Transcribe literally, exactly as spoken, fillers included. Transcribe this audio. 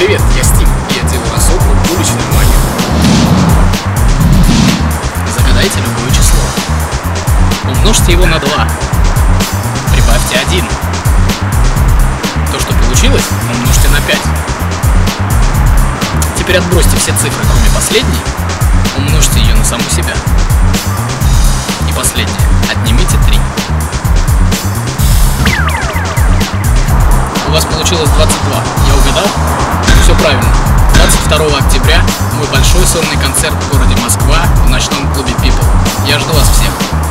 Привет, я Стив, и я делаю особую уличную магию. Загадайте любое число. Умножьте его на два. Прибавьте один. То, что получилось, умножьте на пять. Теперь отбросьте все цифры, кроме последней. Умножьте ее на саму себя. И последнее. Отнимите три. У вас получилось двадцать два. Я угадал? Все правильно. двадцать второго октября мой большой сольный концерт в городе Москва в ночном клубе People. Я жду вас всех.